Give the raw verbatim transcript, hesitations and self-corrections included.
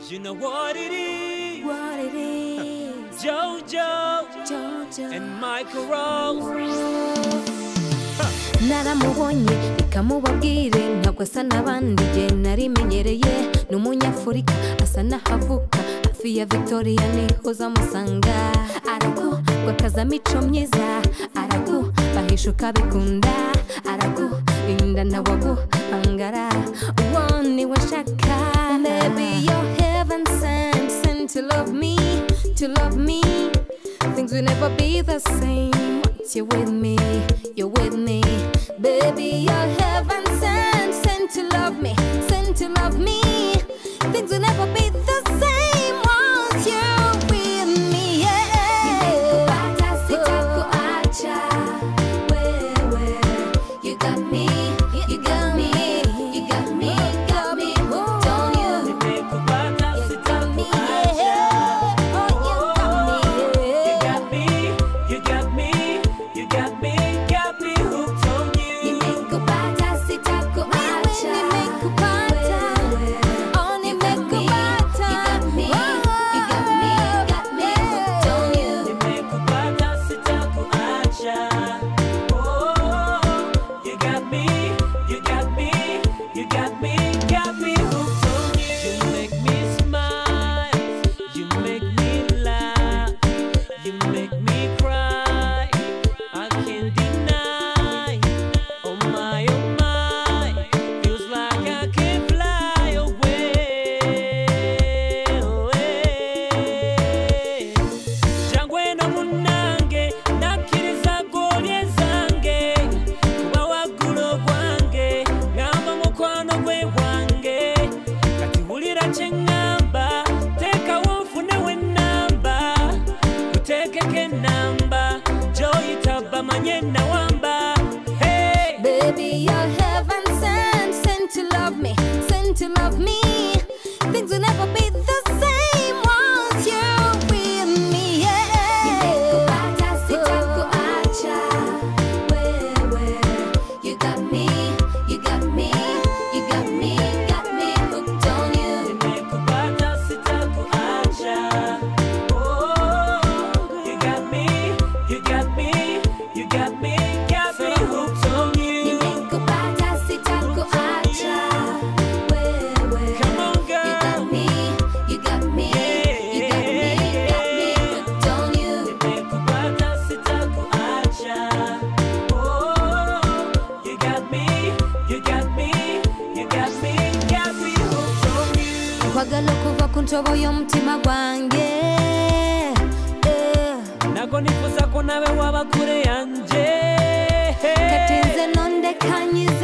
You know what it is? What it is? Jojo, Jojo and Michael Ross. Naramubonye bikamubabwire ntabwo asa n'abandi je narimenyereye n'umunyafurika asa n'ahavuka hafi ya Victoria niho zamusanga aragu gwakaza mico myiza aragu bahishuka bikunda aragu inda nawagu angara woni washaka maybe you're heaven sent sent to love me to love me things will never be the same once you're with me you're with me baby you're heaven sent sent to love me sent to love me things will never be the same once you're with me yeah nimekupata sitakuacha wewe you got me you got me you got me got me hooked on you nimekupata sitakuacha oh you got me you got me you got me you got me got me hooked on you nimekupata sitakuacha nimekupata oh nimekupata you got me you got me hooked on you nimekupata sitakuacha oh you got me you got me you got me got me hooked on you you make me smile you make me laugh you make me cry I can't deny oh my oh my feels like I can fly away away jangwe no munange nakiriza golye zange kuba wagulo gwange ngamba mukwano gwe wange kati hulira kyengamba teka wonfune wennamba kutekeke namba joyitaba manye nawamba hey baby you're heaven sent sent to love me sent to love me things will never be the same once you're with me yeah nimekupata sitakuacha wewe you got me you got me you got me got me hooked on you nimekupata sitakuacha oh you got me you got me you got me got me hooked on you nimekupata sitakuacha wewe come on you girl got me you got me you got me got me hooked on you nimekupata sitakuacha oh you got me you got me you got me got me hooked on you kwagala kuva ku ntobo y'omutima gwange eh. nako nifuza ko nawe waba kure yanje kati nze nondekanyiza